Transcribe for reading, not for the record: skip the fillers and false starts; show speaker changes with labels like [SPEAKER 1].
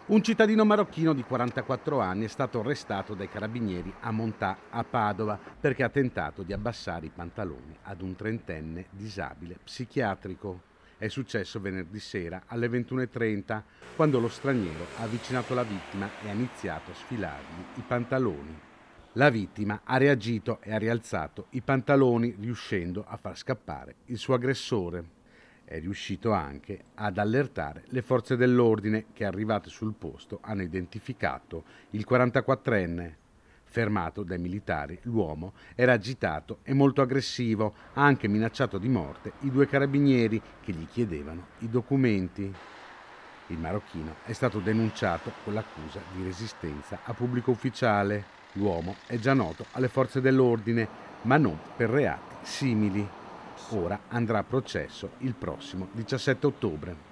[SPEAKER 1] Un cittadino marocchino di 44 anni è stato arrestato dai carabinieri a Montà, a Padova, perché ha tentato di abbassare i pantaloni ad un trentenne disabile psichiatrico. È successo venerdì sera alle 21:30, quando lo straniero ha avvicinato la vittima e ha iniziato a sfilargli i pantaloni. La vittima ha reagito e ha rialzato i pantaloni, riuscendo a far scappare il suo aggressore. È riuscito anche ad allertare le forze dell'ordine che, arrivate sul posto, hanno identificato il 44enne. Fermato dai militari, l'uomo era agitato e molto aggressivo, ha anche minacciato di morte i due carabinieri che gli chiedevano i documenti. Il marocchino è stato denunciato con l'accusa di resistenza a pubblico ufficiale. L'uomo è già noto alle forze dell'ordine, ma non per reati simili. Ora andrà a processo il prossimo 17 ottobre.